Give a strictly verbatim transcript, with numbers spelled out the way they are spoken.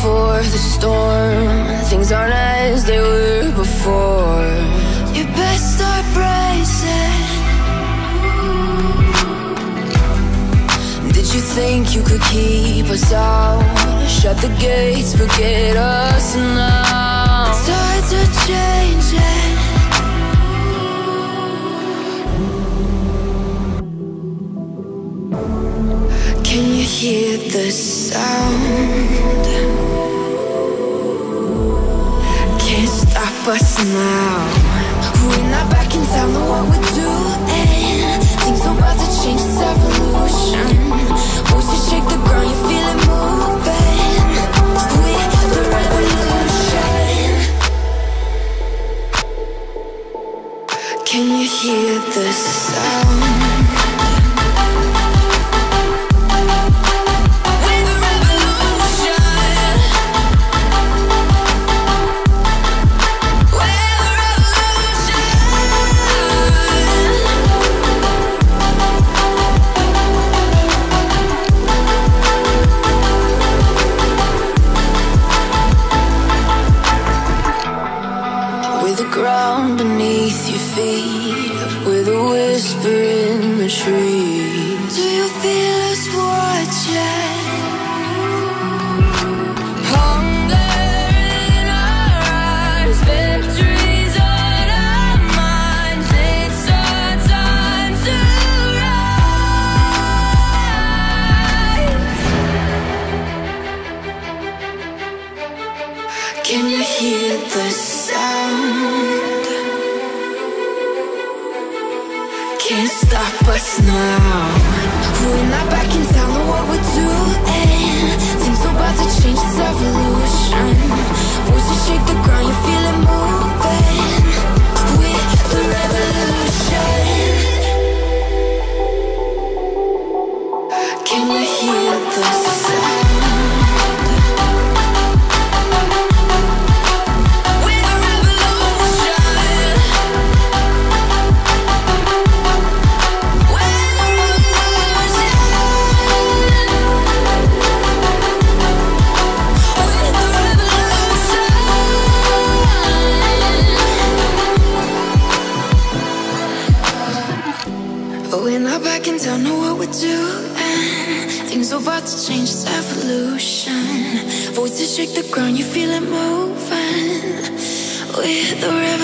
before the storm. Things aren't as they were before. You best start bracing. Did you think you could keep us out? Shut the gates, forget us now. The tides are changing. Can you hear the sound? Can't stop us now. We're not back in town, know what we're doing. Things are about to change, it's evolution. Voices shake the ground, you feel it moving. We're the revolution. Can you hear the sound? Ground beneath your feet, with a whisper in the trees. Do you feel us watching? Hunger in our eyes, victories on our minds. It's our time to rise. Can you hear the sound? Can't stop us now. We're not back in town, know what we're doing. Things are about to change, it's evolution. Voices shake the ground, you feel it moving. We're the revolution. Can you hear the sound? We're not back in town, know what we're doing. Things are about to change, it's evolution. Voices shake the ground, you feel it moving. We're the revolution.